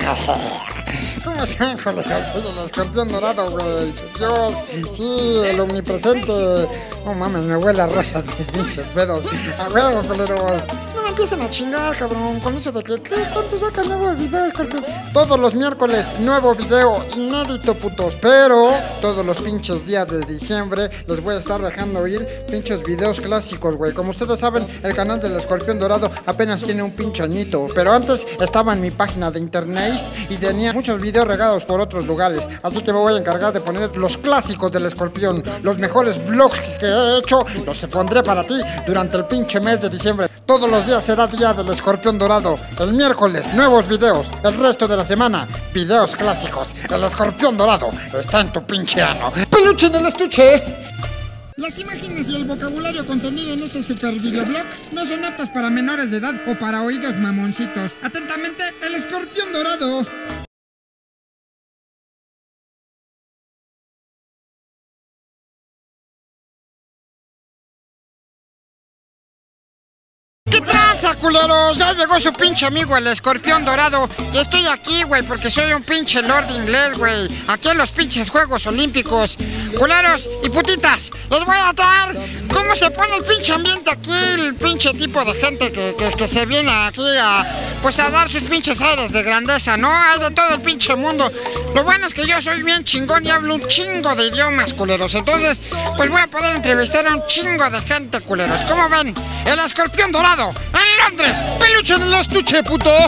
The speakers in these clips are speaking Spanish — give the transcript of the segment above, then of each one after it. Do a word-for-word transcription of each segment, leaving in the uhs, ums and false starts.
¿Cómo están, colegas? Soy el escorpión dorado, güey. Dios, sí, el omnipresente. No mames, me huele a rosas mis pinches pedos. A huevo, coleros. No me empiecen a chingar, cabrón. Con eso de que, ¿qué? ¿Cuánto saca el nuevo video, escorpión? Todos los miércoles, nuevo video inédito, putos. Pero todos los pinches días de diciembre les voy a estar dejando ir pinches videos clásicos, güey. Como ustedes saben, el canal del escorpión dorado apenas tiene un pinche añito. Pero antes estaba en mi página de internet y tenía muchos videos regados por otros lugares. Así que me voy a encargar de poner los clásicos del escorpión. Los mejores vlogs que he hecho los pondré para ti durante el pinche mes de diciembre. Todos los días será día del escorpión dorado. El miércoles, nuevos videos. El resto de la semana, videos clásicos. El escorpión dorado está en tu pinche ano. ¡Peluche en el estuche! Las imágenes y el vocabulario contenido en este super videoblog no son aptas para menores de edad o para oídos mamoncitos. Atentamente, el escorpión dorado. ¿Qué tranza, culeros? Ya llegó su pinche amigo el escorpión dorado. Y estoy aquí, güey, porque soy un pinche lord inglés, güey. Aquí en los pinches Juegos Olímpicos. Culeros y putitas, les voy a dar cómo se pone el pinche ambiente aquí. El pinche tipo de gente que, que, que se viene aquí a, pues a dar sus pinches aires de grandeza, ¿no? Hay de todo el pinche mundo. Lo bueno es que yo soy bien chingón y hablo un chingo de idiomas, culeros. Entonces, pues voy a poder entrevistar a un chingo de gente, culeros. ¿Cómo ven? El escorpión dorado en Londres. Peluche en el estuche, putos.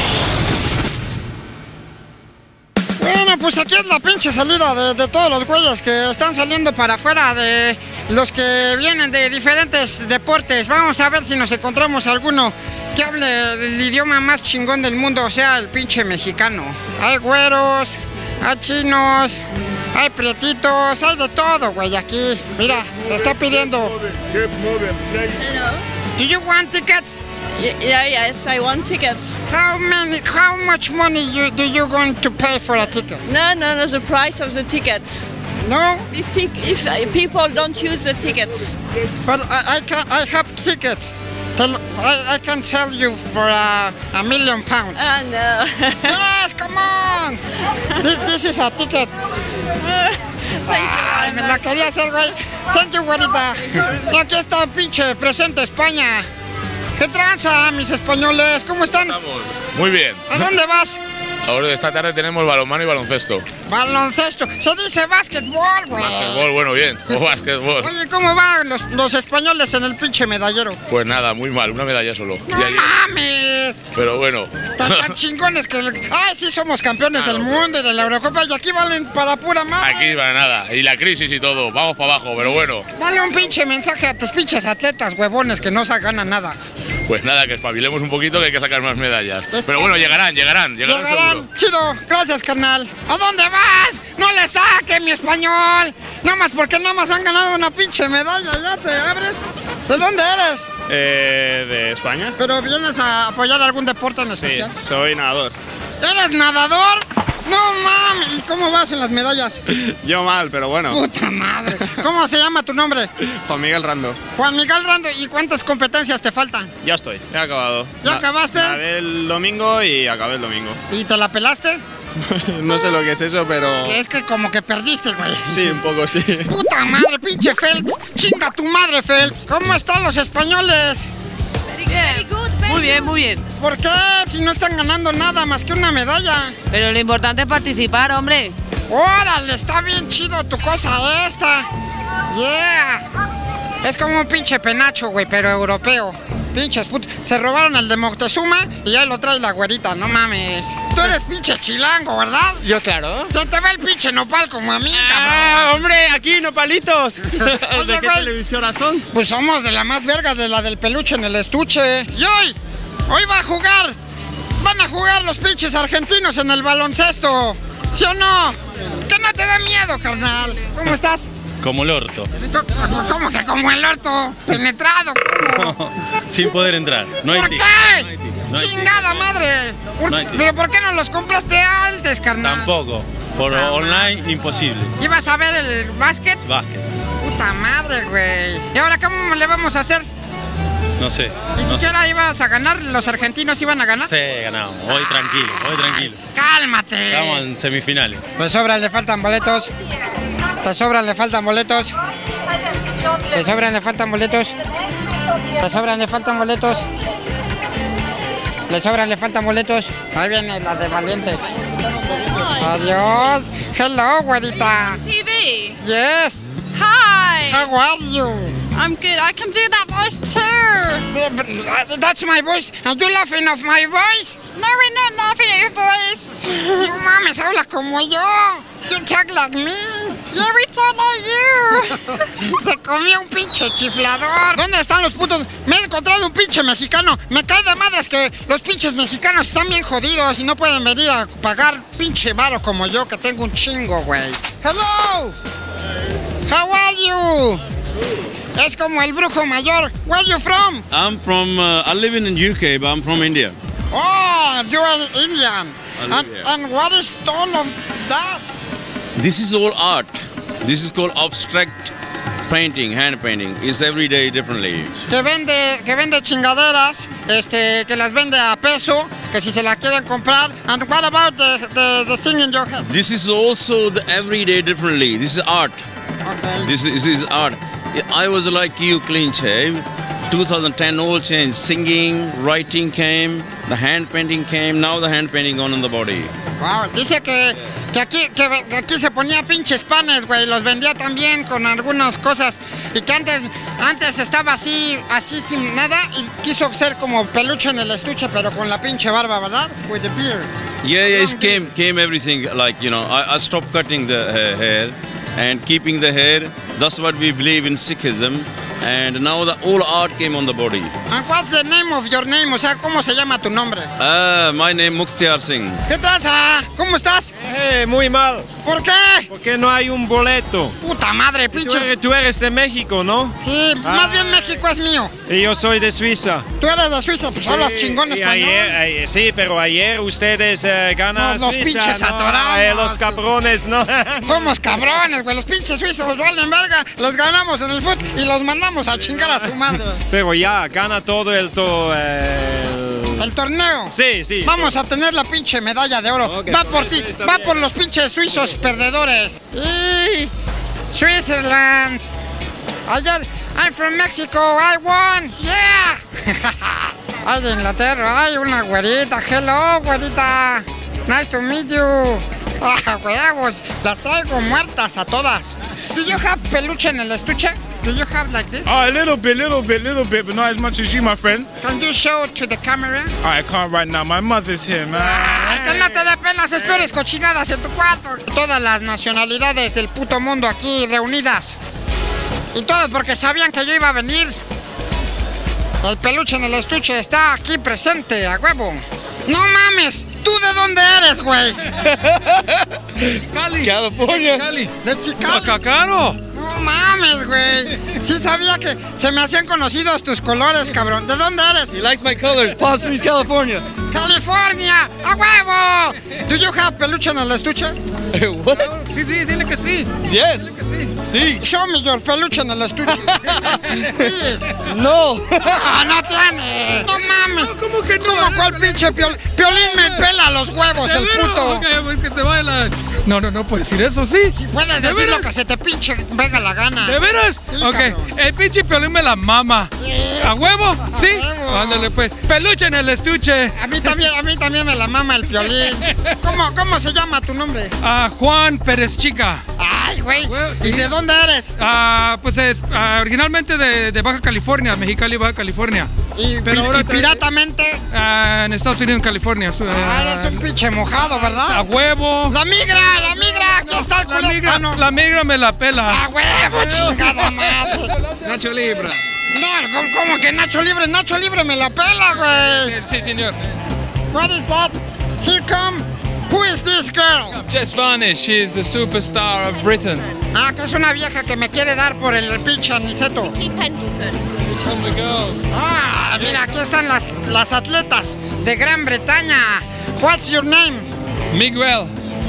Bueno, pues aquí es la pinche salida de, de todos los güeyes que están saliendo para afuera, de los que vienen de diferentes deportes. Vamos a ver si nos encontramos alguno que hable el idioma más chingón del mundo, o sea, el pinche mexicano. Hay güeros, hay chinos, hay prietitos, hay de todo, güey, aquí. Mira, te está pidiendo. Hello. Do you want tickets? Yeah, yes, I want tickets. How many, how much money you, do you going to pay for a ticket? No, no, no, the price of the tickets. No? If, pe if uh, people don't use the tickets. But I, I can, I have tickets. Tell, I, I can sell you for a, a million pounds. Ah, no. Yes, come on. This, this is a ticket. Ay, me la quería hacer, güey. Thank you, güerita. Y aquí está el pinche presente España. ¿Qué tranza, mis españoles? ¿Cómo están? Estamos muy bien. ¿A dónde vas? Ahora esta tarde tenemos balonmano y baloncesto. Baloncesto. Se dice básquetbol, güey. Básquetbol, bueno, bien. O básquetbol. Oye, ¿cómo van los, los españoles en el pinche medallero? Pues nada, muy mal, una medalla solo. ¡No allí... mames! Pero bueno. Tan, tan chingones que... ¡Ay, sí somos campeones claro, del mundo y de la Eurocopa! Y aquí valen para pura madre. Aquí para nada. Y la crisis y todo. Vamos para abajo, pero bueno. Dale un pinche mensaje a tus pinches atletas, huevones, que no se ganan nada. Pues nada, que espabilemos un poquito, que hay que sacar más medallas. Pero bueno, llegarán, llegarán, llegarán. Llegarán, chido, gracias, carnal. ¿A dónde vas? No le saque mi español. Nada más porque nada más han ganado una pinche medalla, ya te abres. ¿De dónde eres? Eh, de España. ¿Pero vienes a apoyar algún deporte en especial? Sí, soy nadador. ¿Eres nadador? No mames, ¿y cómo vas en las medallas? Yo mal, pero bueno. Puta madre. ¿Cómo se llama tu nombre? Juan Miguel Rando. Juan Miguel Rando, ¿y cuántas competencias te faltan? Ya estoy, ya he acabado. ¿Ya Na acabaste? Acabé el domingo y acabé el domingo. ¿Y te la pelaste? No sé lo que es eso, pero... Es que como que perdiste, güey. Sí, un poco sí. Puta madre, pinche Phelps. Chinga tu madre, Phelps. ¿Cómo están los españoles? Bien. Muy bien, muy bien. ¿Por qué? Si no están ganando nada más que una medalla. Pero lo importante es participar, hombre. ¡Órale! Está bien chido tu cosa esta. ¡Yeah! Es como un pinche penacho, güey, pero europeo. Pinches putos. Se robaron el de Moctezuma y ahí lo trae la güerita, no mames. Tú eres pinche chilango, ¿verdad? Yo, claro. Se te ve el pinche nopal como a mí, ah, cabrón. hombre, aquí nopalitos. Oye, ¿De qué güey, televisora son? Pues somos de la más verga, de la del peluche en el estuche. Y hoy, hoy va a jugar. Van a jugar los pinches argentinos en el baloncesto. ¿Sí o no? Que no te dé miedo, carnal. ¿Cómo estás? Como el orto. ¿Cómo, cómo que como el orto? ¿Penetrado? ¿Cómo? Sin poder entrar. No hay ¿Por ticket. qué? No hay ticket. No hay ¡Chingada ticket. madre! No hay ticket. ¿Pero por qué no los compraste antes, carnal? Tampoco. Por Puta online, madre. imposible. ¿Ibas a ver el básquet? Básquet. Puta madre, güey. ¿Y ahora cómo le vamos a hacer? No sé. ¿Ni no siquiera ibas a ganar? ¿Los argentinos iban a ganar? sé. Sí, ganamos. Hoy tranquilo, hoy tranquilo. ¡Cálmate! Estamos en semifinales. Te sobran, le faltan boletos. Te sobran, le faltan boletos. Te sobran, le faltan boletos. Te sobran, le faltan boletos. Le sobran, le faltan boletos. Ahí viene la de Valiente. Adiós. Hello, güerita. T V. Yes. Hi. How are you? I'm good. I can do that voice too. That's my voice. Are you laughing of my voice? No, we're not laughing at your voice. No mames, habla como yo. You talk like me. Yeah, we talk like you. Te comió un pinche chiflador. ¿Dónde están los putos? Me he encontrado un pinche mexicano. Me cae de madres que los pinches mexicanos están bien jodidos y no pueden venir a pagar pinche varo como yo, que tengo un chingo, güey. Hello. How are you? Es como el brujo mayor. Where are you from? I'm from, uh, I live in the U K, but I'm from India. Oh, you are Indian. I live And, here. and what is all of that? This is all art. This is called abstract painting, hand painting. It's every day differently. Que vende, que vende chingaderas, este, que las vende a peso, que si se la quieren comprar. And what about the, the, the thing in your head? This is also the every day differently. This is art. Okay. This is, this is art. I was like you, clean shave. two thousand ten all changed. Singing, writing came, the hand painting came. Now the hand painting gone on the body. Wow, dice que, que, aquí, que, que aquí se ponía pinches panes, güey, los vendía también con algunas cosas. Y que antes, antes estaba así, así sin nada y quiso ser como peluche en el estuche, pero con la pinche barba, ¿verdad? With the beard. Yeah, yeah, it came, came everything like, you know, I, I stopped cutting the uh, hair and keeping the hair. That's what we believe in Sikhism. And now the all art came on the body. And what's the name of your name? O sea, ¿cómo se llama tu nombre? Uh, my name Mukhtiar Singh. ¿Qué tranza? ¿Cómo estás? Eh, muy mal. ¿Por qué? Porque no hay un boleto. Puta madre, Tú pinche. eres, tú eres de México, ¿no? Sí, más bien México es mío. Y yo soy de Suiza. Tú eres de Suiza, pues hablas chingón Y español. ayer, ayer- sí, pero ayer ustedes eh, ganan Nos los Suiza, pinches ¿no? atoramos. Eh, los cabrones, ¿no? Somos cabrones, güey. Los pinches suizos valen verga. Los ganamos en el fútbol y los mandamos a chingar a su madre. Pero ya, gana todo el... To, eh, el- El torneo. Sí, sí. Vamos a tener la pinche medalla de oro. Ok, Va por ti, está va bien. por los pinches suizos perdedores. Y Switzerland. Ayer, I'm from Mexico, I won. Yeah. Ay, de Inglaterra, ay, una güerita. Hello, güerita. Nice to meet you. Ah, huevos, las traigo muertas a todas. Do you have peluche en el estuche? Do you have like this? Oh, a little bit, little bit, little bit, but not as much as you, my friend. Can you show it to the camera? I can't right now. My mother's here, man. Ay, que no te dé pena, haces peores cochinadas en tu cuarto. Todas las nacionalidades del puto mundo aquí reunidas. Y todo porque sabían que yo iba a venir. El peluche en el estuche está aquí presente, a huevo. ¡No mames! ¿Tú de dónde eres, güey? Cali. California. Cali. De Chicago. Cacaro. No mames, güey. Sí sabía que se me hacían conocidos tus colores, cabrón. ¿De dónde eres? He likes my colors. Palm Springs, California. ¡California! ¡A huevo! ¿Do you have peluche en el estuche? What? Sí, sí, dile que sí. Yes. Sí. Show me your peluche en el estuche. Please. No. ¡No, no tiene! ¡No mames! ¿Cómo que no? ¿Cómo cuál pinche piol? Piolín me pela los huevos, el puto. Ok, pues que te baila. No, no, no puedes decir eso, ¿sí? Puedes ¿De decir lo veras? que se te pinche venga la gana. ¿De veras? Sí, ok, cabrón. el pinche Piolín me la mama. ¿A huevo? ¿Sí? huevo. Ándale pues. Peluche en el estuche. A mí también, a mí también me la mama el piolín. ¿Cómo, cómo se llama tu nombre? Ah, Juan Pérez Chica. Ay, güey. Güey, ¿Y sí. de dónde eres? Ah, pues es ah, originalmente de, de Baja California, Mexicali, Baja California. Y, Pero pi- ahora y te- ah, Ah, en Estados Unidos, en California. Su- Ah, ah, eres un pinche mojado, a ¿verdad? huevo. La migra, la migra, aquí está el La culero. migra, Ah, no. la migra me la A pela. huevo, chingada madre. Nacho Libra. No, ¿cómo, cómo que Nacho Libre? Nacho Libre me la pela, güey. Sí, señor. What is that? Here come. Who is this girl? Jess Varney, she is the superstar of Britain. Ah, que es una vieja que me quiere dar por el pinche aniceto. Come the girls. Ah, mira, aquí están las, las atletas de Gran Bretaña. What's your name? Miguel.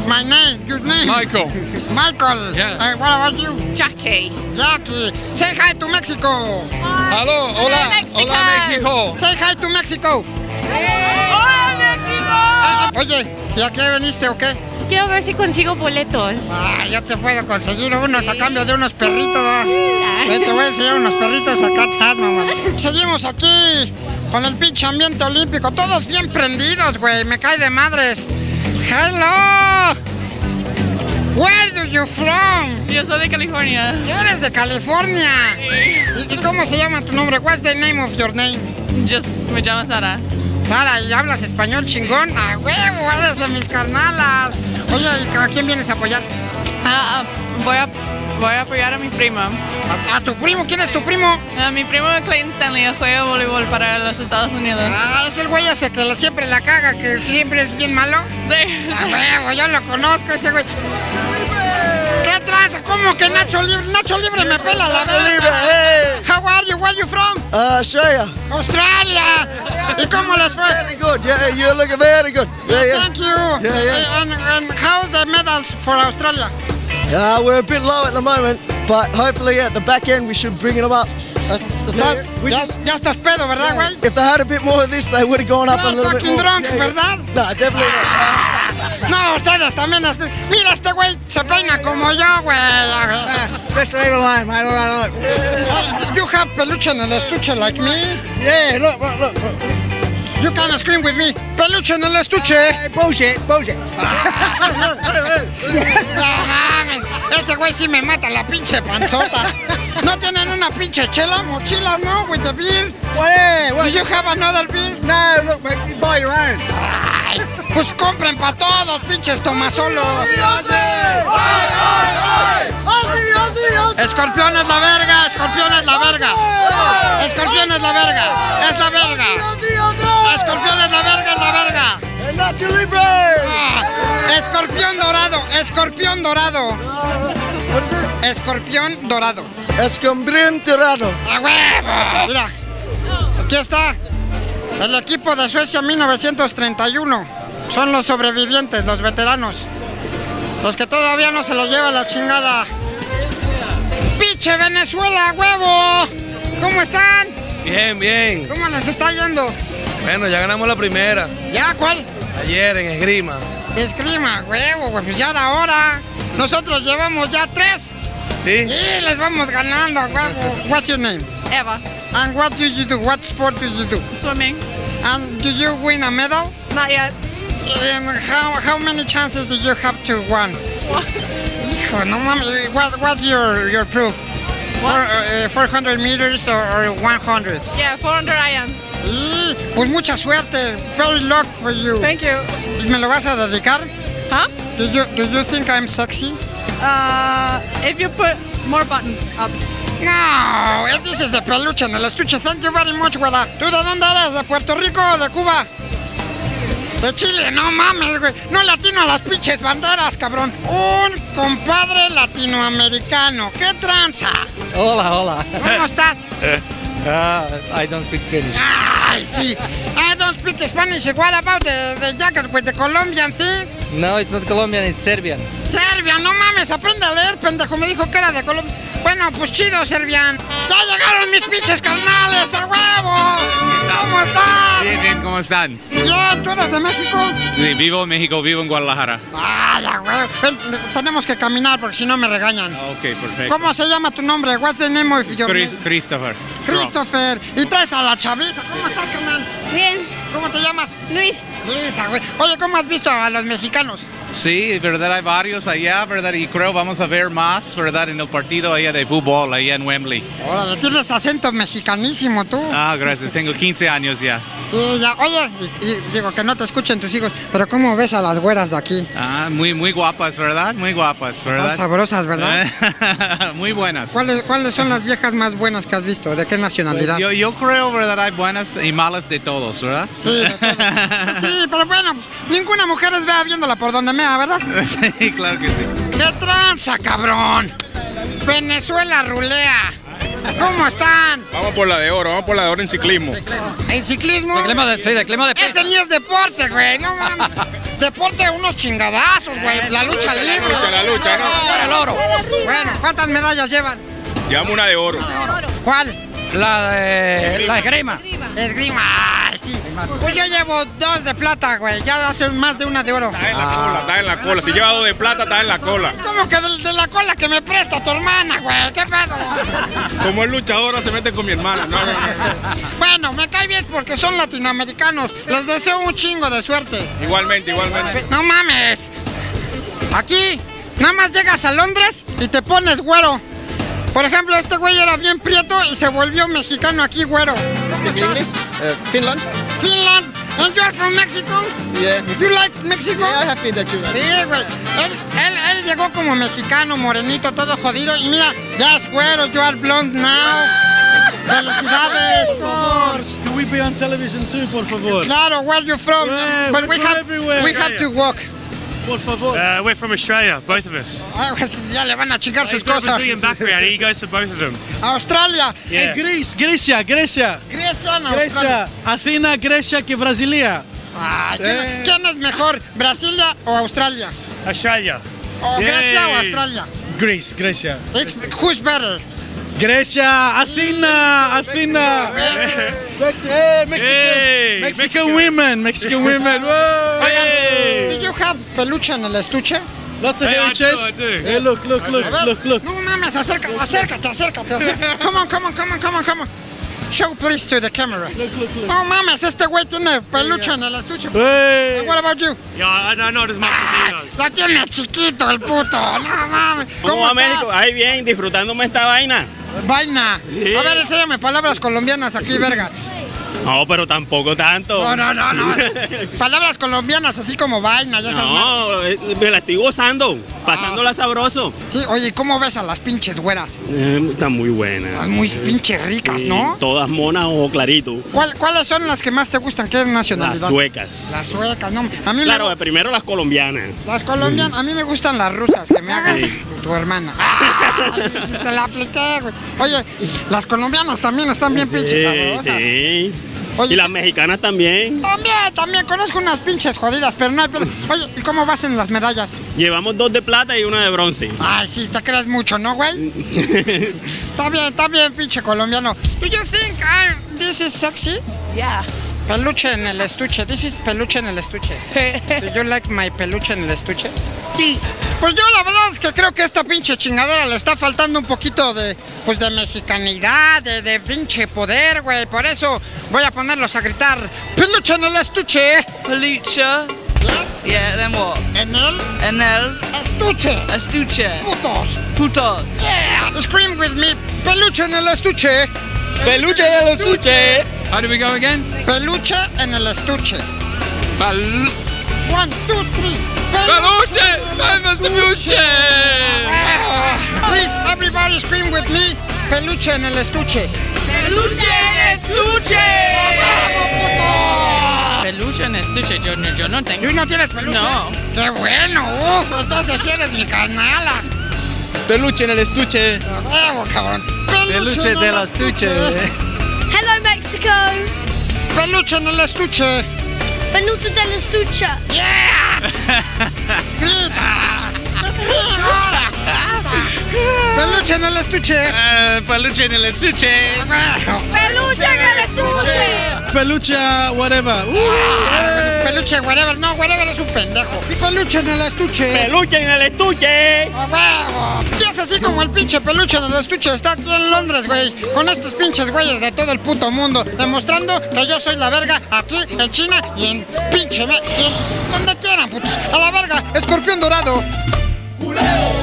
My name, your name. Michael. Michael. Yeah. Uh, what about you? Jackie. Jackie. Say hi to Mexico. Hello, hola, hola México. Say hi to Mexico. ¡Hola, México! Oye, ¿y a qué veniste o qué? Quiero ver si consigo boletos. Ah, yo te puedo conseguir unos a cambio de unos perritos. Yo te voy a enseñar unos perritos acá atrás, mamá. Seguimos aquí con el pinche ambiente olímpico. Todos bien prendidos, güey. Me cae de madres. Hello. Where are you from? Yo soy de California. Eres de California. ¿Y, ¿Y cómo se llama tu nombre? What's the name of your name? Just, me llamo Sara. Sara, ¿y hablas español chingón? ¡A huevo! Eres de mis carnalas. Oye, ¿y a quién vienes a apoyar? Ah, voy a, voy a apoyar a mi prima. ¿A, a tu primo? ¿Quién es tu primo? A mi primo Clayton Stanley juega voleibol para los Estados Unidos. Ah, es el güey ese que le- siempre la caga, que siempre es bien malo. Sí. ¡A huevo! Yo lo conozco, ese güey. ¿Qué tranza? ¿Cómo que Nacho Libre? Nacho Libre me pela la verga. How are you? Where are you from? Uh, Australia. Australia. ¿Y cómo les fue? Very good. Yeah, you're looking very good. Yeah, yeah. Thank you. Yeah, yeah. And, and how's the medals for Australia? Uh, we're a bit low at the moment, but hopefully at the back end we should bring them up. Estás- we ya, just- ya estás pedo, ¿verdad, güey? If they had a bit more of this, they would have gone up a You're little bit fucking more. drunk, Yeah, yeah. ¿verdad? No, definitely not. No, ustedes también. est- Mira, este güey se peina como yo, güey. Just right line, mate. All right, Oh, you have peluche en el estuche like me? Yeah, look, look, look. look. You can scream with me. Peluche en el estuche. Bullshit, bullshit. No mames, ese güey sí me mata la pinche panzota. ¿No tienen una pinche chela, mochila, no? With the beer. Well, Do you have another beer? no, look, mate, you buy your own. Ay, pues compren pa' todos, pinches tomasolos. Escorpión es la verga, escorpión es la verga. Escorpión es la verga, es la verga. Escorpión es la verga, es la verga. Nacho Libre. Ah, escorpión dorado, escorpión dorado. Escorpión dorado. Escombrión tirado. ¡A huevo! Mira, aquí está. El equipo de Suecia mil novecientos treinta y uno. Son los sobrevivientes, los veteranos. Los que todavía no se los lleva la chingada. ¡Pinche Venezuela, huevo! ¿Cómo están? Bien, bien. ¿Cómo les está yendo? Bueno, ya ganamos la primera. ¿Ya cuál? Ayer en esgrima. Esgrima, huevo, güey. Pues ya era hora. Nosotros llevamos ya tres. ¿Sí? Y les vamos ganando, huevo. What's your name? Eva. And what do you do? What sport do you do? Swimming. And do you win a medal? Not yet. And how, how many chances do you have to win? Hijo, no mames. What, what's your, your proof? For, uh, four hundred meters or, or one hundred? Yeah, four hundred I am. Y pues mucha suerte. Very luck for you. Thank you. ¿Y me lo vas a dedicar? Huh? Do you, do you think I'm sexy? Uh, if you put more buttons up. No, this is de peluche en el estuche. Thank you very much, güera. ¿Tú de dónde eres? ¿De Puerto Rico o de Cuba? De Chile, no mames, güey. No latino a las pinches banderas, cabrón. Un compadre latinoamericano. ¿Qué tranza? Hola, hola. ¿Cómo estás? Uh, I don't speak Spanish. Ay, sí. I don't speak Spanish. What about the, the jacket with the Colombian thing? No, it's not Colombian, it's Serbian. Serbia, no mames, aprende a leer, pendejo. Me dijo que era de Colombia. Bueno, pues chido, Serbian. ¡Ya llegaron mis pinches carnales, a huevo! ¿Cómo están? Bien, bien, ¿cómo están? Bien, ¿tú eres de México? Sí, vivo en México, vivo en Guadalajara. Ay, a huevo. Ven, tenemos que caminar porque si no me regañan. Ok, perfecto. ¿Cómo se llama tu nombre? What's the name of your Chris- name? Christopher. Christopher. Y traes a la chaviza. ¿Cómo estás, canal? Bien. ¿Cómo te llamas? Luis. Luisa, güey. Oye, ¿cómo has visto a los mexicanos? Sí, verdad, hay varios allá, verdad, y creo vamos a ver más, verdad, en el partido allá de fútbol, allá en Wembley. Órale, tienes acento mexicanísimo tú. Ah, gracias, tengo quince años ya. Sí, ya. Oye, y, y digo que no te escuchen tus hijos, pero ¿cómo ves a las güeras de aquí? Ah, muy, muy guapas, ¿verdad? Muy guapas, ¿verdad? Están sabrosas, ¿verdad? Muy buenas. ¿Cuáles, ¿Cuáles son las viejas más buenas que has visto? ¿De qué nacionalidad? Yo, yo creo, ¿verdad? Hay buenas y malas de todos, ¿verdad? Sí, de todo. Sí, pero bueno, pues, ninguna mujer es vea viéndola por donde mea, ¿verdad? Sí, claro que sí. ¡Qué tranza, cabrón! Venezuela rulea. ¿Cómo están? Vamos por la de oro, vamos por la de oro en ciclismo. ¿En ciclismo? De clima de, sí, de clima de Ese ni es deporte, güey, no mames. deporte, unos chingadazos, güey. La lucha libre. La lucha, la lucha, ¿no? Para el oro. Bueno, ¿cuántas medallas llevan? Llevamos una de oro. ¿Cuál? La de... La esgrima. Esgrima, ay, sí. Pues yo llevo dos de plata, güey. Ya hace más de una de oro. Está en la cola, está en la cola. Si lleva dos de plata, está en la cola. ¿Cómo que de, de la cola que me presta tu hermana, güey? ¿Qué pedo? Como es luchadora, se mete con mi hermana. No, no, no. Bueno, me cae bien porque son latinoamericanos. Les deseo un chingo de suerte. Igualmente, igualmente. No mames. Aquí, nada más llegas a Londres y te pones güero. Por ejemplo, este güey era bien prieto y se volvió mexicano aquí, güero. Speak English? Uh, Finland? Finland. And you're from Mexico? Yeah. You like Mexico? Yeah, I have been there too. Sí, güey. Él, él, él llegó como mexicano, morenito, todo jodido. Y mira, ya es güero, you are blonde now. ¡Felicidades, Thor! Can we be on television too, por favor? Claro, where are you from? Yeah, But we're we from have, everywhere. we have to walk. Por favor. Uh, we're from Australia, both of us. Ah, pues ya le van a chingar sus He's got a cosas. Brazilian background. He goes for both of them. Australia. Yeah. Greece, Grecia, Grecia. Grecia, no, Grecia. Australia. Athena, Grecia que Brasilia. Ah, ¿quién, ¿Quién es mejor, Brasilia o Australia? Australia. ¿O Yay. Grecia o Australia? Greece, Grecia. It's, who's better? Grecia, Athena, Athena. Mexico, hey, Mexican, Hey, Mexican Mexico. women, Mexican women. Whoa. Oigan, ¿do you have peluche en el estuche? Lots of Hey, I hairy do, I chest. do. Hey, look, look, look, A ver, look, look. no mames, acércate, acércate, acércate, acércate. Come on, come on, come on, come on, come on. Show please to the camera. Look, look, look. No mames, este güey tiene peluche en el estuche. Hey. What about you? Yeah, I know not as much as he does. Lo tiene chiquito el puto. No mames. ¿Cómo va estás? México? Ahí bien, disfrutándome esta vaina. Vaina. Sí. A ver, enséñame palabras colombianas aquí, vergas. No, pero tampoco tanto. No, no, no, no. Palabras colombianas así como vaina, ya sabes. No, eh, me la estoy gozando, pasándola sabroso. Sí, oye, ¿cómo ves a las pinches güeras? Eh, están muy buenas. Están muy pinches ricas, ¿no? Todas monas, ojo clarito. ¿Cuál- ¿Cuáles son las que más te gustan? ¿Qué nacionalidad? Las suecas. Las suecas, no. A mí Claro, me, primero las colombianas. las colombianas, a mí me gustan las rusas, que me hagan Sí. tu hermana. Ay, sí, te la apliqué, güey. Oye, las colombianas también están bien pinches Sí, sabrosas. sí. Oye, Y las mexicanas también. También, también conozco unas pinches jodidas, pero no hay pedo. Oye, ¿y cómo vas en las medallas? Llevamos dos de plata y una de bronce. Ay, sí, te crees mucho, ¿no, güey? Está bien, está bien, pinche colombiano. Do you think I, this is sexy? Yeah. Peluche en el estuche. This is peluche en el estuche. Do you like my peluche en el estuche? Sí. Pues yo la verdad es que creo que esta pinche chingadera le está faltando un poquito de, pues de mexicanidad, de, de pinche poder, güey. Por eso voy a ponerlos a gritar, peluche en el estuche. Peluche. Yes. Yeah, then what? En el En el estuche. estuche. Putos. Putos. Yeah. Scream with me, peluche en el estuche. Peluche en el estuche. How do we go again? Peluche en el estuche. Bal- One, two, three. Peluche en el estuche. Please, everybody scream with me, peluche en el estuche. Peluche en el estuche. Peluche en estuche, yo no, yo no tengo. ¿Tú no tienes peluche? No. ¡Qué bueno! ¡Uf! Entonces sí eres mi carnala. Peluche en el estuche. ¡A huevo, cabrón! Peluche en del el estuche. Hello, Mexico. ¡Peluche en el estuche! Peluche del estuche. ¡Yeah! ¡Grita! ¡Peluche en el estuche! Uh, peluche en el estuche. ¡A huevo! Peluche en el estuche. Peluche, whatever. Ah, Peluche, whatever. No, whatever es un pendejo. Peluche en el estuche. Peluche en el estuche. ¡A huevo! Y es así como el pinche peluche en el estuche está aquí en Londres, güey. Con estos pinches güeyes de todo el puto mundo. Demostrando que yo soy la verga aquí en China y en pinche... Me y en donde quieran, putos. A la verga, escorpión dorado.